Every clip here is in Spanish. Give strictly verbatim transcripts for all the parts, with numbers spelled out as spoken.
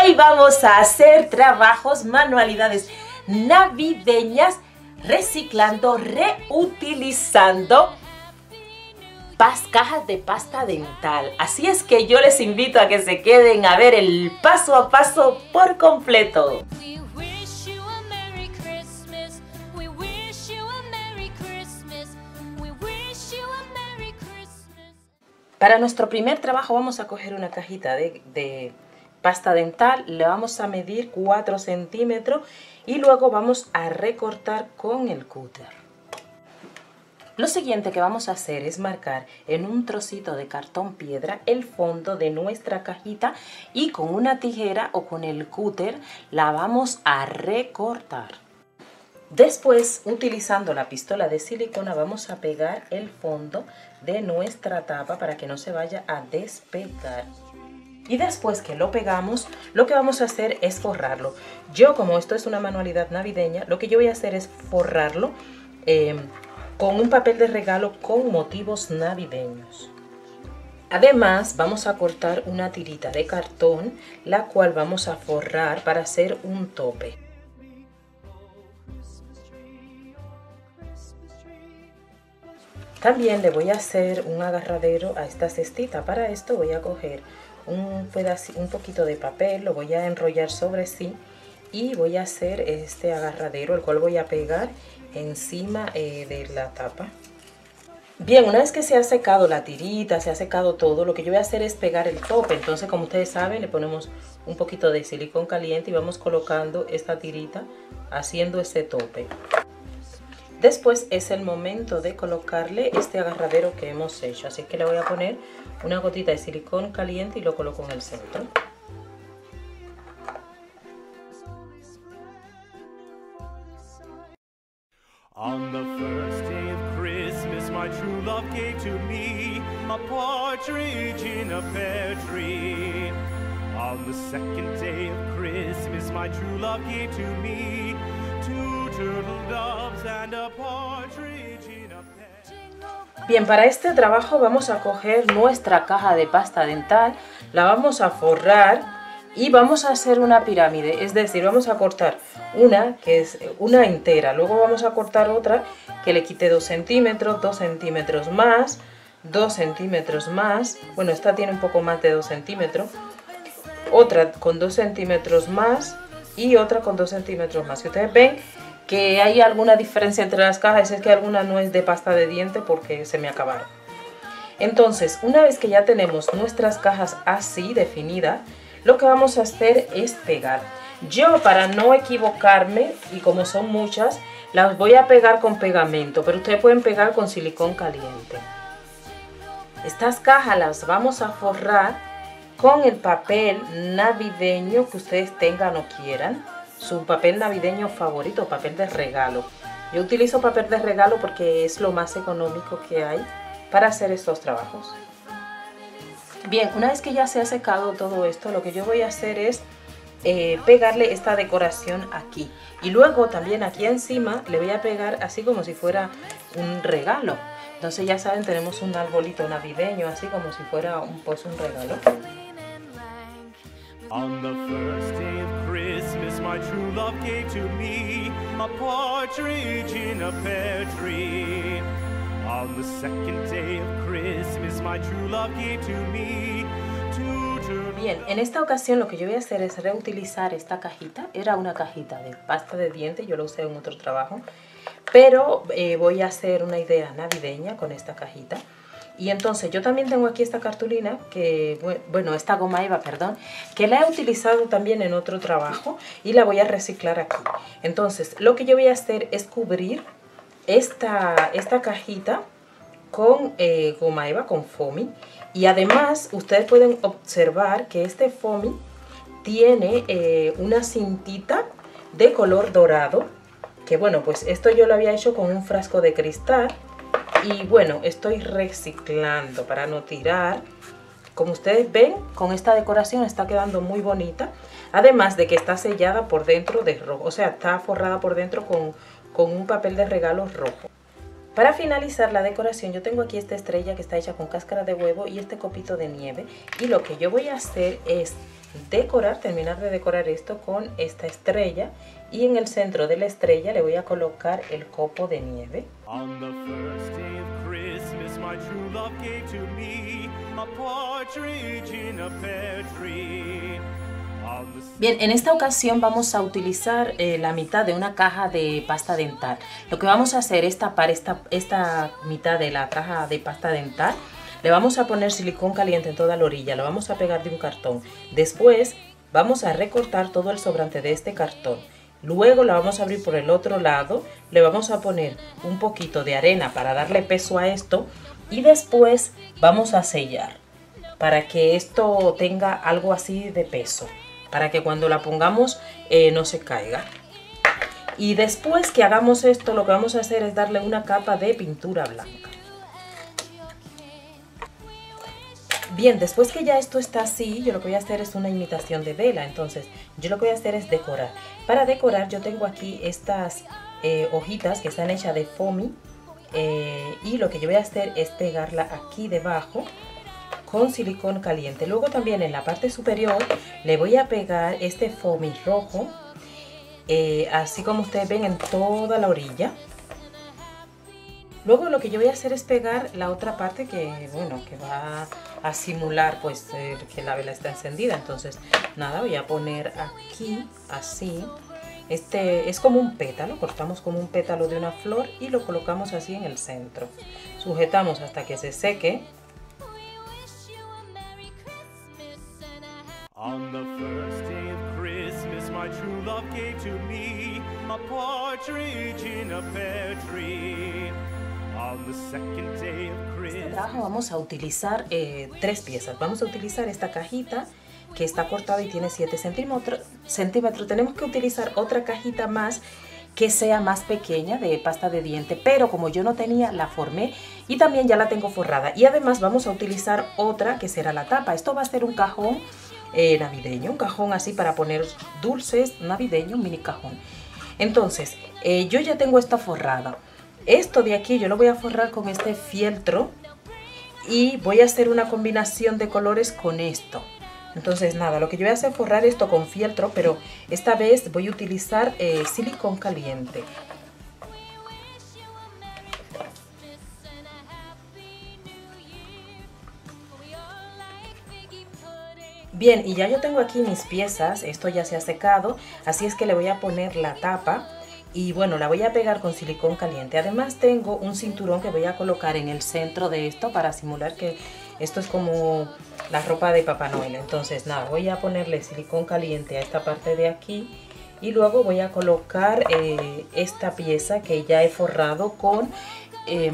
hoy vamos a hacer trabajos, manualidades navideñas, reciclando, reutilizando pas, cajas de pasta dental. Así es que yo les invito a que se queden a ver el paso a paso por completo. Para nuestro primer trabajo vamos a coger una cajita de, de pasta dental, le vamos a medir cuatro centímetros y luego vamos a recortar con el cúter. Lo siguiente que vamos a hacer es marcar en un trocito de cartón piedra el fondo de nuestra cajita y con una tijera o con el cúter la vamos a recortar. Después, utilizando la pistola de silicona, vamos a pegar el fondo de nuestra tapa para que no se vaya a despegar. Y después que lo pegamos, lo que vamos a hacer es forrarlo. Yo, como esto es una manualidad navideña, lo que yo voy a hacer es forrarlo eh, con un papel de regalo con motivos navideños. Además, vamos a cortar una tirita de cartón, la cual vamos a forrar para hacer un tope. También le voy a hacer un agarradero a esta cestita. Para esto voy a coger un pedacito, un poquito de papel, lo voy a enrollar sobre sí y voy a hacer este agarradero, el cual voy a pegar encima eh, de la tapa. Bien, una vez que se ha secado la tirita, se ha secado todo, lo que yo voy a hacer es pegar el tope. Entonces, como ustedes saben, le ponemos un poquito de silicón caliente y vamos colocando esta tirita haciendo ese tope. Después es el momento de colocarle este agarradero que hemos hecho. Así que le voy a poner una gotita de silicón caliente y lo coloco en el centro. On the first day of Christmas, my true love gave to me a partridge in a pear tree. On the second day of Christmas, my true love gave to me two turtle doves and a partridge in a pear. Bien, para este trabajo vamos a coger nuestra caja de pasta dental, la vamos a forrar y vamos a hacer una pirámide, es decir, vamos a cortar una que es una entera, luego vamos a cortar otra que le quite dos centímetros, dos centímetros más, dos centímetros más, bueno, esta tiene un poco más de dos centímetros, otra con dos centímetros más y otra con dos centímetros más. Si ustedes ven que hay alguna diferencia entre las cajas, es que alguna no es de pasta de diente porque se me acabaron. Entonces, una vez que ya tenemos nuestras cajas así definidas, lo que vamos a hacer es pegar. Yo, para no equivocarme, y como son muchas, las voy a pegar con pegamento, pero ustedes pueden pegar con silicón caliente. Estas cajas las vamos a forrar con el papel navideño que ustedes tengan o quieran. Su papel navideño favorito, papel de regalo. Yo utilizo papel de regalo porque es lo más económico que hay para hacer estos trabajos. Bien, una vez que ya se ha secado todo esto, lo que yo voy a hacer es eh, pegarle esta decoración aquí. Y luego también aquí encima le voy a pegar así como si fuera un regalo. Entonces ya saben, tenemos un arbolito navideño, así como si fuera un, pues un regalo. On the first day of Christmas, my true love gave to me a partridge in a pear tree. On the second day of Christmas, my true love gave to me two turtle. Bien, en esta ocasión lo que yo voy a hacer es reutilizar esta cajita. Era una cajita de pasta de dientes, yo la usé en otro trabajo. Pero eh, voy a hacer una idea navideña con esta cajita. Y entonces yo también tengo aquí esta cartulina, que bueno, esta goma eva, perdón, que la he utilizado también en otro trabajo y la voy a reciclar aquí. Entonces lo que yo voy a hacer es cubrir esta, esta cajita con eh, goma eva, con foamy. Y además ustedes pueden observar que este foamy tiene eh, una cintita de color dorado, que bueno, pues esto yo lo había hecho con un frasco de cristal. Y bueno, estoy reciclando para no tirar. Como ustedes ven, con esta decoración está quedando muy bonita. Además de que está sellada por dentro de rojo. O sea, está forrada por dentro con, con un papel de regalo rojo. Para finalizar la decoración, yo tengo aquí esta estrella que está hecha con cáscara de huevo y este copito de nieve. Y lo que yo voy a hacer es decorar, terminar de decorar esto con esta estrella, y en el centro de la estrella le voy a colocar el copo de nieve. On the first day of Christmas, my true love gave to me a partridge in a pear tree. Bien, en esta ocasión vamos a utilizar eh, la mitad de una caja de pasta dental. Lo que vamos a hacer es tapar esta, esta mitad de la caja de pasta dental. Le vamos a poner silicón caliente en toda la orilla, lo vamos a pegar de un cartón. Después vamos a recortar todo el sobrante de este cartón. Luego la vamos a abrir por el otro lado, le vamos a poner un poquito de arena para darle peso a esto y después vamos a sellar para que esto tenga algo así de peso, para que cuando la pongamos eh, no se caiga. Y después que hagamos esto, lo que vamos a hacer es darle una capa de pintura blanca. Bien, después que ya esto está así, yo lo que voy a hacer es una imitación de vela. Entonces, yo lo que voy a hacer es decorar. Para decorar, yo tengo aquí estas eh, hojitas que están hechas de foamy. Eh, y lo que yo voy a hacer es pegarla aquí debajo con silicón caliente. Luego también en la parte superior le voy a pegar este foamy rojo, eh, así como ustedes ven en toda la orilla. Luego lo que yo voy a hacer es pegar la otra parte que, bueno, que va a simular pues eh, que la vela está encendida. Entonces, nada, voy a poner aquí, así. Este es como un pétalo, cortamos como un pétalo de una flor y lo colocamos así en el centro. Sujetamos hasta que se seque. On the first day of Christmas, my true love gave to me a partridge in a pear tree. On the second day of Christmas. En este trabajo vamos a utilizar eh, tres piezas. Vamos a utilizar esta cajita que está cortada y tiene siete centímetros. Tenemos que utilizar otra cajita más que sea más pequeña de pasta de diente, pero como yo no tenía, la formé y también ya la tengo forrada. Y además vamos a utilizar otra que será la tapa. Esto va a ser un cajón eh, navideño, un cajón así para poner dulces navideños, un mini cajón. Entonces, eh, yo ya tengo esta forrada. Esto de aquí yo lo voy a forrar con este fieltro y voy a hacer una combinación de colores con esto. Entonces nada, lo que yo voy a hacer es forrar esto con fieltro, pero esta vez voy a utilizar eh, silicón caliente. Bien, y ya yo tengo aquí mis piezas, esto ya se ha secado, así es que le voy a poner la tapa. Y bueno, la voy a pegar con silicón caliente. Además tengo un cinturón que voy a colocar en el centro de esto para simular que esto es como la ropa de Papá Noel. Entonces nada, voy a ponerle silicón caliente a esta parte de aquí. Y luego voy a colocar eh, esta pieza que ya he forrado con, eh,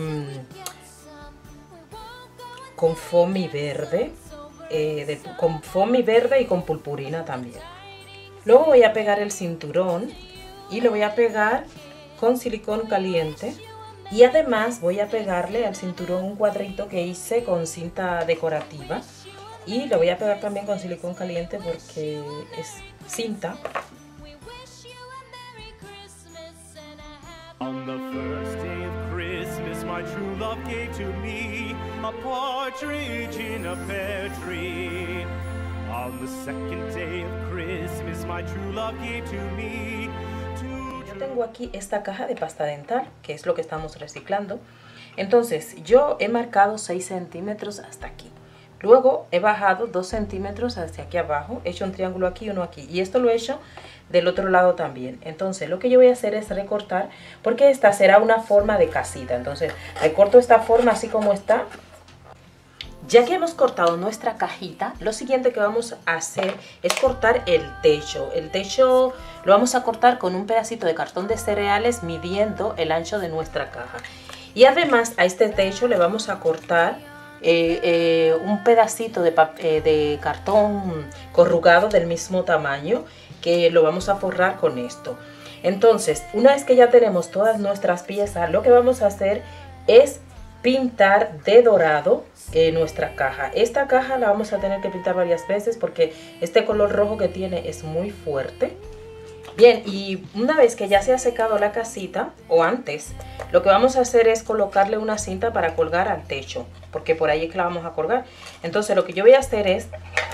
con foamy verde. Eh, de, con foamy verde y con purpurina también. Luego voy a pegar el cinturón. Y lo voy a pegar con silicón caliente. Y además voy a pegarle al cinturón un cuadrito que hice con cinta decorativa. Y lo voy a pegar también con silicón caliente porque es cinta. On the first day of Christmas, my true love gave to me a partridge in a pear tree. On the second day of Christmas, my true love gave to me. Tengo aquí esta caja de pasta dental, que es lo que estamos reciclando. Entonces yo he marcado seis centímetros hasta aquí. Luego he bajado dos centímetros hacia aquí abajo. He hecho un triángulo aquí y uno aquí. Y esto lo he hecho del otro lado también. Entonces lo que yo voy a hacer es recortar, porque esta será una forma de casita. Entonces recorto esta forma así como está. Ya que hemos cortado nuestra cajita, lo siguiente que vamos a hacer es cortar el techo. El techo lo vamos a cortar con un pedacito de cartón de cereales midiendo el ancho de nuestra caja. Y además a este techo le vamos a cortar eh, eh, un pedacito de, eh, de cartón corrugado del mismo tamaño, que lo vamos a forrar con esto. Entonces, una vez que ya tenemos todas nuestras piezas, lo que vamos a hacer es pintar de dorado eh, nuestra caja. Esta caja la vamos a tener que pintar varias veces porque este color rojo que tiene es muy fuerte. Bien, y una vez que ya se ha secado la casita, o antes, lo que vamos a hacer es colocarle una cinta para colgar al techo, porque por ahí es que la vamos a colgar. Entonces lo que yo voy a hacer es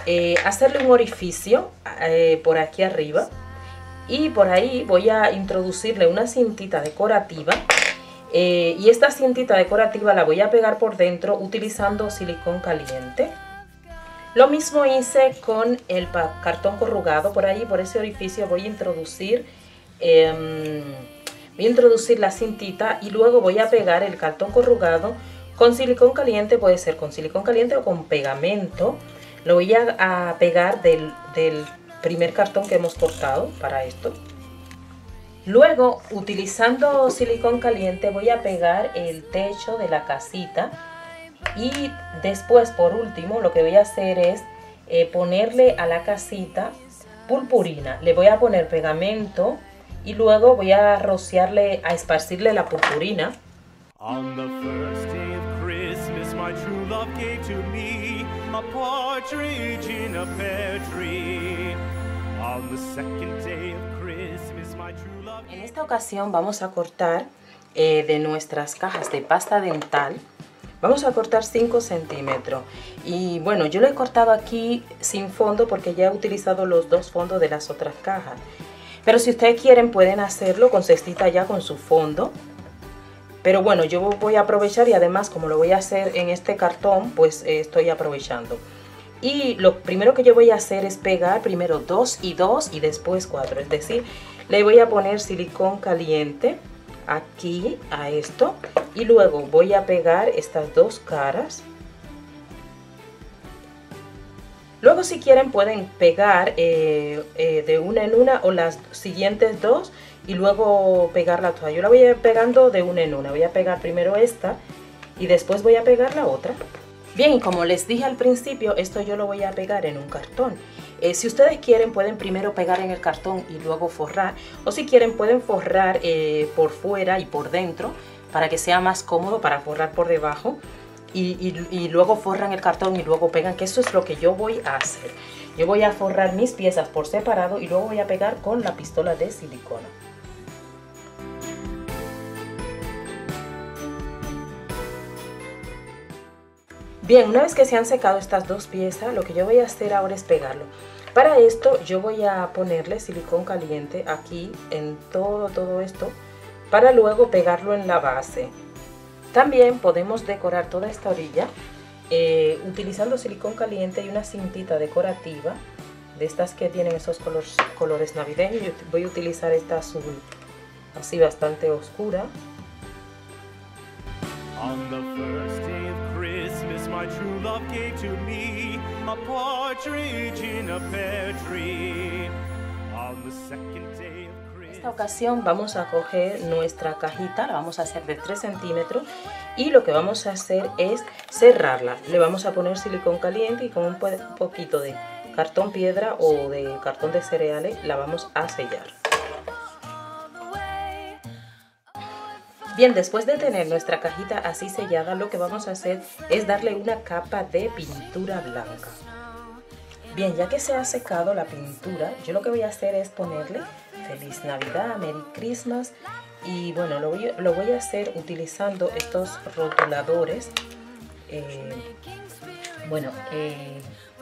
eh, hacerle un orificio eh, por aquí arriba. Y por ahí voy a introducirle una cintita decorativa. Eh, y esta cintita decorativa la voy a pegar por dentro utilizando silicón caliente. Lo mismo hice con el cartón corrugado. Por ahí, por ese orificio, voy a introducir, eh, voy a introducir la cintita y luego voy a pegar el cartón corrugado con silicón caliente. Puede ser con silicón caliente o con pegamento. Lo voy a, a pegar del, del primer cartón que hemos cortado para esto. Luego, utilizando silicón caliente, voy a pegar el techo de la casita. Y después, por último, lo que voy a hacer es eh, ponerle a la casita purpurina. Le voy a poner pegamento y luego voy a rociarle, a esparcirle la purpurina. On the first day of Christmas, my true love gave to me a partridge in a pear tree. On the second day of Christmas, my true love... En esta ocasión vamos a cortar eh, de nuestras cajas de pasta dental. Vamos a cortar cinco centímetros. Y bueno, yo lo he cortado aquí sin fondo porque ya he utilizado los dos fondos de las otras cajas. Pero si ustedes quieren pueden hacerlo con cestita ya con su fondo. Pero bueno, yo voy a aprovechar y además como lo voy a hacer en este cartón, pues eh, estoy aprovechando. Y lo primero que yo voy a hacer es pegar primero dos y dos y después cuatro. Es decir, le voy a poner silicón caliente aquí a esto. Y luego voy a pegar estas dos caras. Luego si quieren pueden pegar eh, eh, de una en una o las siguientes dos. Y luego pegarla toda. Yo la voy a ir pegando de una en una. Voy a pegar primero esta y después voy a pegar la otra. Bien, como les dije al principio, esto yo lo voy a pegar en un cartón. Eh, si ustedes quieren pueden primero pegar en el cartón y luego forrar. O si quieren pueden forrar eh, por fuera y por dentro para que sea más cómodo para forrar por debajo. Y, y, y luego forran el cartón y luego pegan, que eso es lo que yo voy a hacer. Yo voy a forrar mis piezas por separado y luego voy a pegar con la pistola de silicona. Bien, una vez que se han secado estas dos piezas, lo que yo voy a hacer ahora es pegarlo. Para esto yo voy a ponerle silicón caliente aquí en todo, todo esto, para luego pegarlo en la base. También podemos decorar toda esta orilla eh, utilizando silicón caliente y una cintita decorativa, de estas que tienen esos colores, colores navideños. Yo voy a utilizar esta azul, así bastante oscura. On the first day of Christmas, my true love gave to me a partridge in a pear tree. On the second day of Christmas... En esta ocasión vamos a coger nuestra cajita, la vamos a hacer de tres centímetros y lo que vamos a hacer es cerrarla. Le vamos a poner silicón caliente y con un poquito de cartón piedra o de cartón de cereales la vamos a sellar. Bien, después de tener nuestra cajita así sellada, lo que vamos a hacer es darle una capa de pintura blanca. Bien, ya que se ha secado la pintura, yo lo que voy a hacer es ponerle Feliz Navidad, Merry Christmas. Y bueno, lo voy, lo voy a hacer utilizando estos rotuladores. Eh, bueno, eh,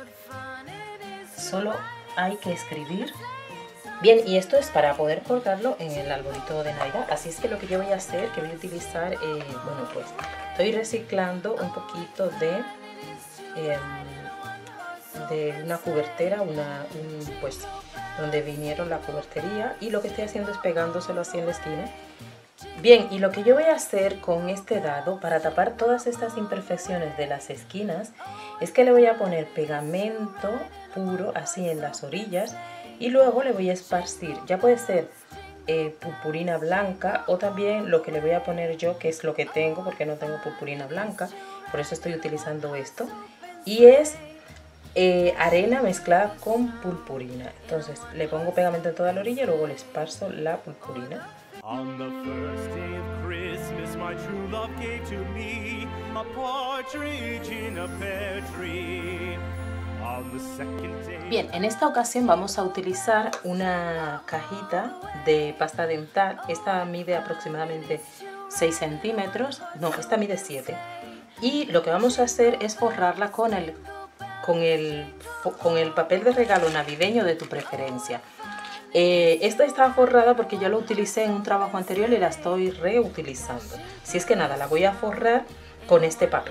solo hay que escribir. Bien, y esto es para poder colgarlo en el arbolito de Navidad. Así es que lo que yo voy a hacer, que voy a utilizar, eh, bueno, pues estoy reciclando un poquito de, eh, de una cubertera, una, un, pues donde vinieron la cubertería. Y lo que estoy haciendo es pegándoselo así en la esquina. Bien, y lo que yo voy a hacer con este dado para tapar todas estas imperfecciones de las esquinas es que le voy a poner pegamento puro así en las orillas. Y luego le voy a esparcir, ya puede ser eh, purpurina blanca o también lo que le voy a poner yo, que es lo que tengo porque no tengo purpurina blanca, por eso estoy utilizando esto. Y es eh, arena mezclada con purpurina. Entonces le pongo pegamento en toda la orilla y luego le esparzo la purpurina. On the first day of Christmas, my true love gave to me a partridge in a pear tree. Bien, en esta ocasión vamos a utilizar una cajita de pasta dental. Esta mide aproximadamente seis centímetros, no, esta mide siete. Y lo que vamos a hacer es forrarla con el con el, con el papel de regalo navideño de tu preferencia. Eh, esta está forrada porque ya lo utilicé en un trabajo anterior y la estoy reutilizando. Si es que nada, la voy a forrar con este papel.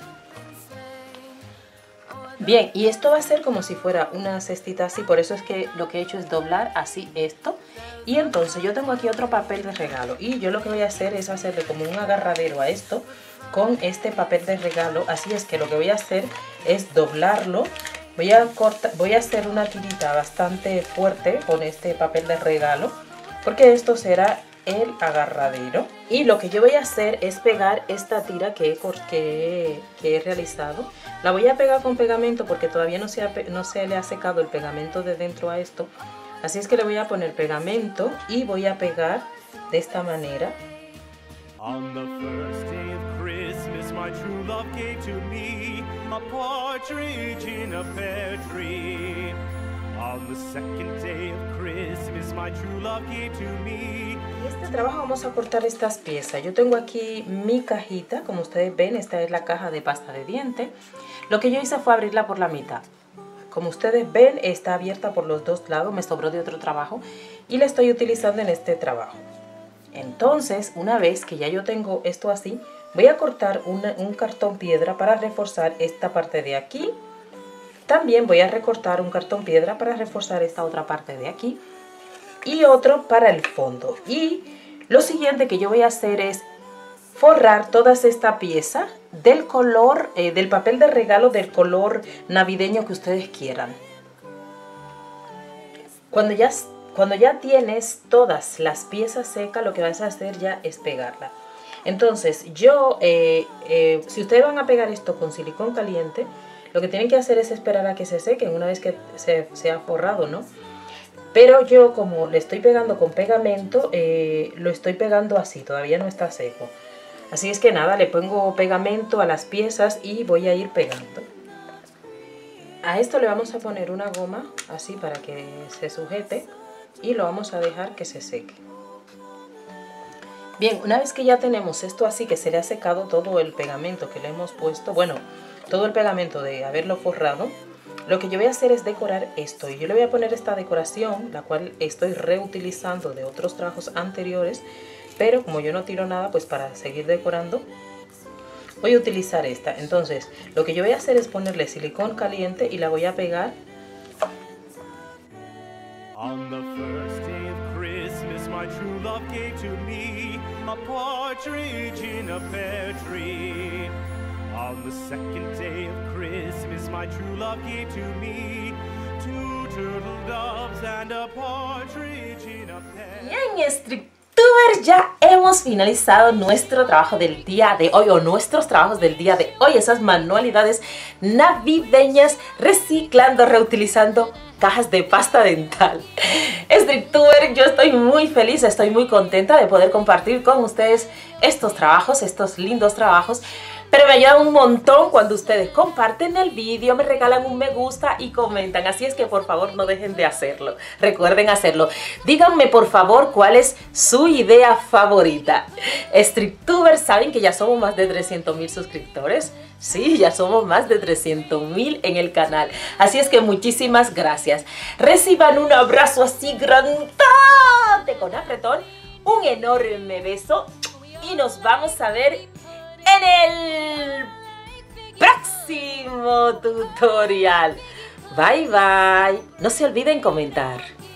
Bien, y esto va a ser como si fuera una cestita así, por eso es que lo que he hecho es doblar así esto. Y entonces yo tengo aquí otro papel de regalo y yo lo que voy a hacer es hacerle como un agarradero a esto con este papel de regalo. Así es que lo que voy a hacer es doblarlo. Voy a, cortar, voy a hacer una tirita bastante fuerte con este papel de regalo porque esto será el agarradero. Y lo que yo voy a hacer es pegar esta tira que he, que, que he realizado. La voy a pegar con pegamento porque todavía no se, ha, no se le ha secado el pegamento de dentro a esto. Así es que le voy a poner pegamento y voy a pegar de esta manera. On the first day of Christmas, my true love gave to me a partridge in a pear tree. On the second day of Christmas, my true love gave to me. En este trabajo vamos a cortar estas piezas. Yo tengo aquí mi cajita, como ustedes ven, esta es la caja de pasta de diente. Lo que yo hice fue abrirla por la mitad. Como ustedes ven, está abierta por los dos lados, me sobró de otro trabajo y la estoy utilizando en este trabajo. Entonces, una vez que ya yo tengo esto así, voy a cortar una, un cartón piedra para reforzar esta parte de aquí. También voy a recortar un cartón piedra para reforzar esta otra parte de aquí. Y otro para el fondo. Y lo siguiente que yo voy a hacer es forrar todas esta pieza del color, eh, del papel de regalo del color navideño que ustedes quieran. Cuando ya... Cuando ya tienes todas las piezas secas, lo que vas a hacer ya es pegarla. Entonces, yo, eh, eh, si ustedes van a pegar esto con silicón caliente, lo que tienen que hacer es esperar a que se sequen una vez que se, se ha forrado, ¿no? Pero yo, como le estoy pegando con pegamento, eh, lo estoy pegando así, todavía no está seco. Así es que nada, le pongo pegamento a las piezas y voy a ir pegando. A esto le vamos a poner una goma, así para que se sujete. Y lo vamos a dejar que se seque. Bien, una vez que ya tenemos esto así, que se le ha secado todo el pegamento que le hemos puesto, bueno, todo el pegamento de haberlo forrado, lo que yo voy a hacer es decorar esto. Y yo le voy a poner esta decoración, la cual estoy reutilizando de otros trabajos anteriores, pero como yo no tiro nada, pues para seguir decorando, voy a utilizar esta. Entonces, lo que yo voy a hacer es ponerle silicón caliente y la voy a pegar. On the first day of Christmas, my true love gave to me a partridge in a pear tree. On the second day of Christmas, my true love gave to me two turtle doves and a partridge in a pear tree. Bien, Stricktubers, ya hemos finalizado nuestro trabajo del día de hoy, o nuestros trabajos del día de hoy, esas manualidades navideñas, reciclando, reutilizando cajas de pasta dental. Stricktubers, yo estoy muy feliz, estoy muy contenta de poder compartir con ustedes estos trabajos, estos lindos trabajos. Pero me ayuda un montón cuando ustedes comparten el vídeo, me regalan un me gusta y comentan. Así es que por favor no dejen de hacerlo. Recuerden hacerlo. Díganme por favor cuál es su idea favorita. Stricktubers, ¿saben que ya somos más de trescientos mil suscriptores? Sí, ya somos más de trescientos mil en el canal. Así es que muchísimas gracias. Reciban un abrazo así grandote con apretón. Un enorme beso. Y nos vamos a ver en el próximo tutorial. Bye bye. No se olviden comentar.